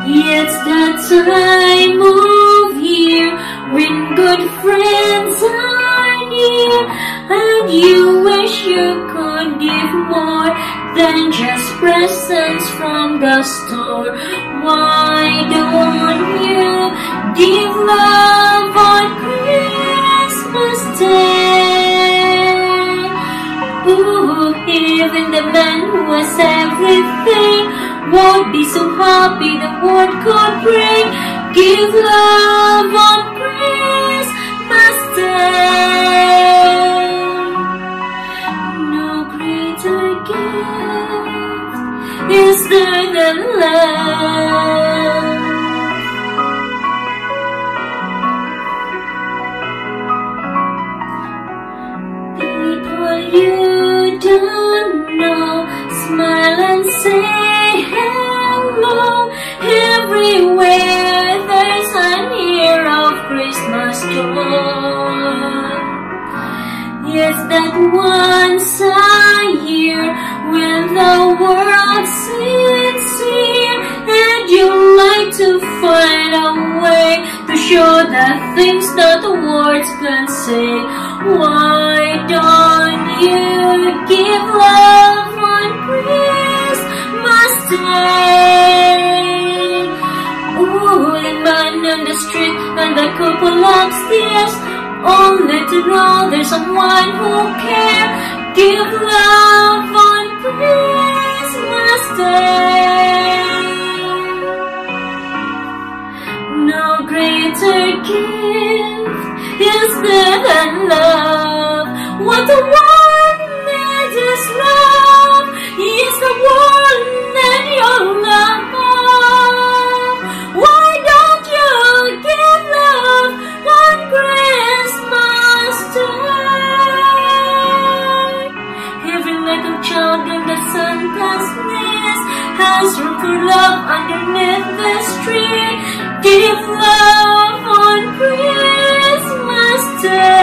It's the time of year when good friends are near, and you wish you could give more than just presents from the store. Why don't you give love on Christmas Day? Ooh, even the man who has everything won't be so happy the world could bring. Give love on Christmas Day. No greater gift is there than love. People you don't know, smile and say hello. Everywhere there's an air of Christmas joy. Yes, that once a year when the world's sincere, and you like to find a way to show the things that words can say. Why don't you give love on Christmas Day? Ooh, the man on the street and the couple upstairs, only to know there's someone who cares. Give love on Christmas Day. No greater gift is there than love. What the world needs is love. Yes, the world needs your love. Why don't you give love on Christmas Day? Every little child in the Santa's nest has room for love underneath this tree. Give love on Christmas Day.